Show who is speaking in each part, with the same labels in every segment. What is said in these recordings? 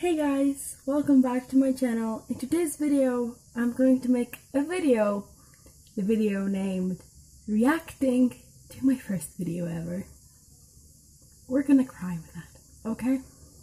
Speaker 1: Hey guys, welcome back to my channel. In today's video, I'm going to make a video. The video named reacting to my first video ever. We're gonna cry with that, okay?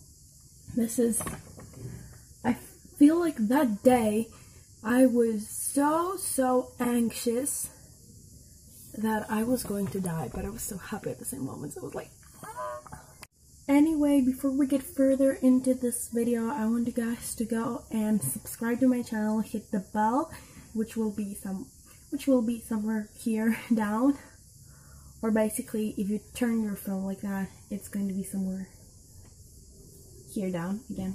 Speaker 1: I feel like that day I was so anxious that I was going to die, but I was so happy at the same moment. So I was like, Anyway, before we get further into this video, I want you guys to go and subscribe to my channel, hit the bell, which will be somewhere here down, or basically if you turn your phone like that, it's going to be somewhere here down again.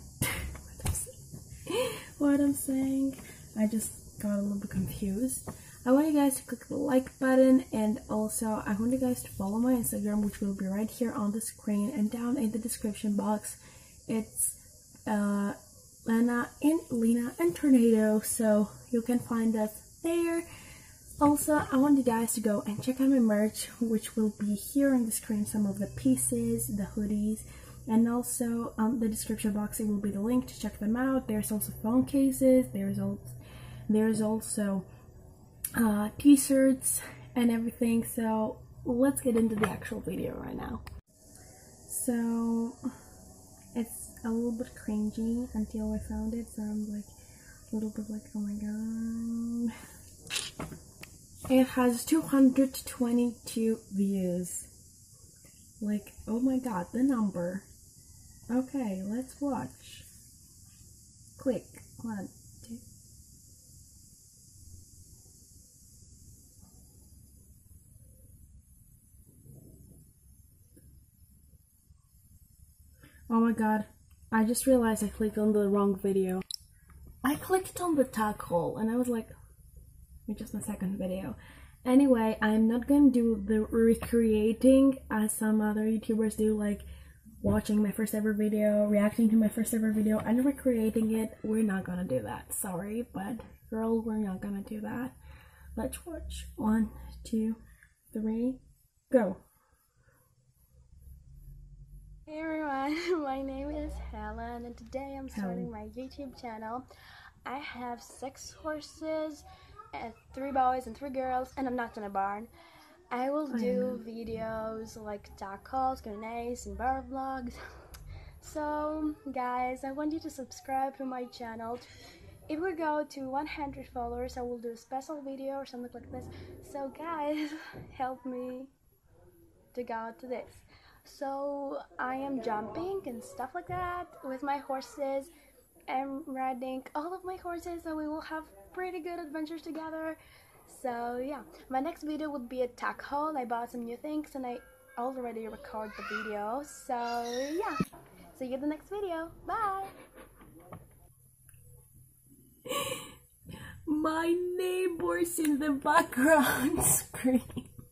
Speaker 1: What I'm saying, I just got a little bit confused. I want you guys to click the like button, and also I want you guys to follow my Instagram, which will be right here on the screen and down in the description box. It's Lena and Tornado, so you can find us there. Also, I want you guys to go and check out my merch, which will be here on the screen, some of the pieces, the hoodies, and also the description box it will be the link to check them out. There's also phone cases, there's also t-shirts and everything. So let's get into the actual video right now. So it's a little bit cringy until I found it, so I'm like a little bit like, oh my god. It has 222 views. Like, oh my god, the number. Okay, let's watch. Click. 1, 2. Oh my god, I just realized I clicked on the wrong video. I clicked on the tag hole and I was like, which is my second video. Anyway, I'm not gonna do the recreating as some other YouTubers do, like watching my first ever video, reacting to my first ever video, and recreating it. We're not gonna do that. Sorry, but girl, we're not gonna do that. Let's watch. 1, 2, 3, go.
Speaker 2: Hey everyone, my name is Helen and today I'm starting my YouTube channel. I have 6 horses, and 3 boys and 3 girls, and I'm not in a barn. I will do videos like talk calls, Q&As, and bar vlogs. So guys, I want you to subscribe to my channel. If we go to 100 followers, I will do a special video or something like this. So guys, help me to go to this. So I am jumping and stuff like that with my horses. I'm riding all of my horses, so we will have pretty good adventures together. So yeah, my next video would be a tack haul. I bought some new things and I already recorded the video. So yeah, see you in the next video. Bye!
Speaker 1: My neighbors in the background scream.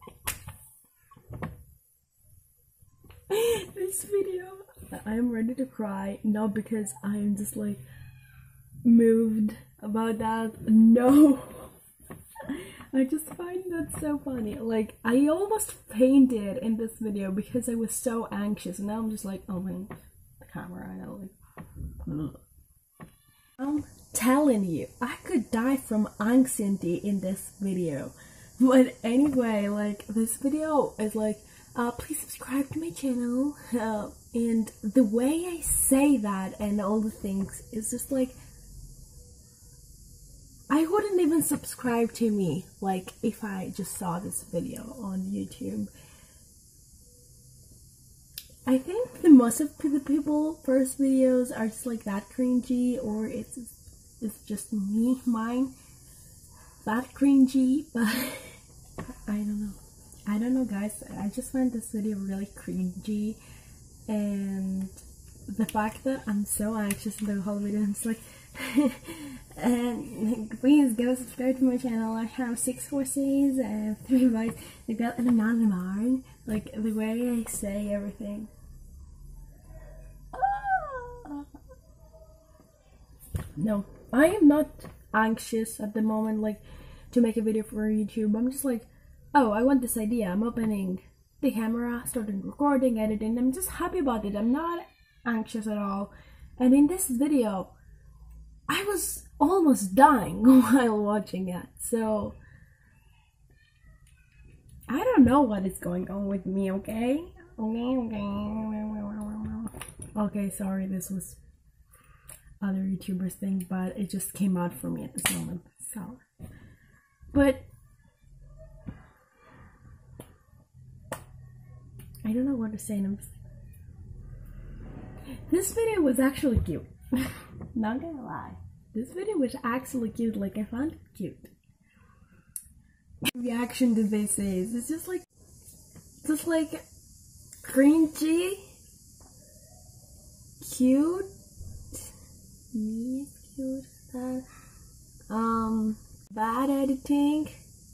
Speaker 1: This video, I'm ready to cry, not because I'm just like moved about that, no. I just find that so funny. Like, I almost fainted in this video because I was so anxious, and now I'm just like, oh my, the camera, I know, like, ugh. I'm telling you, I could die from anxiety in this video. But anyway, like, this video is like, please subscribe to my channel, and the way I say that and all the things is just like, I wouldn't even subscribe to me, like, if I just saw this video on YouTube. I think the most of the people first videos are just like that cringy, or it's just me, mine, that cringy, but I don't know guys, I just find this video really cringy, and the fact that I'm so anxious in the whole video, I'm just like, and please go subscribe to my channel. I have 6 horses and 3 boys, like that, and I'm not in a barn. Like, the way I say everything. No, I am not anxious at the moment, like, to make a video for YouTube. I'm just like, oh, I want this idea. I'm opening the camera, starting recording, editing. I'm just happy about it. I'm not anxious at all. And in this video, I was almost dying while watching it. So I don't know what is going on with me, okay? Okay, sorry, this was other YouTubers thing, but it just came out for me at this moment. So, but I don't know what to say. This video was actually cute. Not gonna lie. This video was actually cute. Like, I found it cute. Reaction to this is, it's just like cringy, cute, cute, bad editing,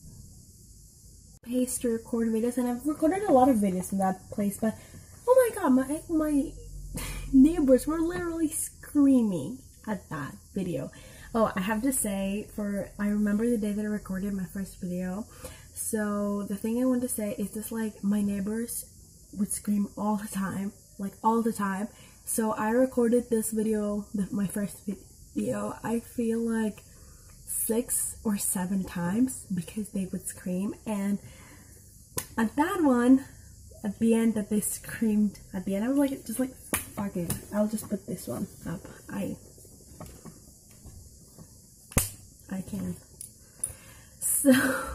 Speaker 1: paste to record videos, and I've recorded a lot of videos in that place, but oh my god, my neighbors were literally screaming at that video. Oh, I have to say, I remember the day that I recorded my first video. So the thing I want to say is just like my neighbors would scream all the time, like all the time. So I recorded this video, my first video, I feel like 6 or 7 times because they would scream. And at that one, at the end that they screamed at the end, I was like, just like, fuck it, I'll just put this one up. I can. So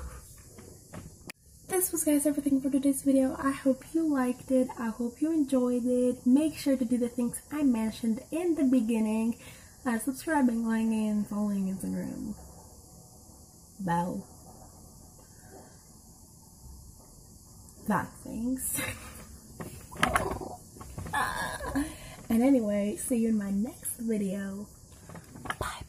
Speaker 1: this was, guys, everything for today's video. I hope you liked it. I hope you enjoyed it. Make sure to do the things I mentioned in the beginning. Subscribing, liking, and following Instagram. Bell. That things. And anyway, see you in my next video. Bye.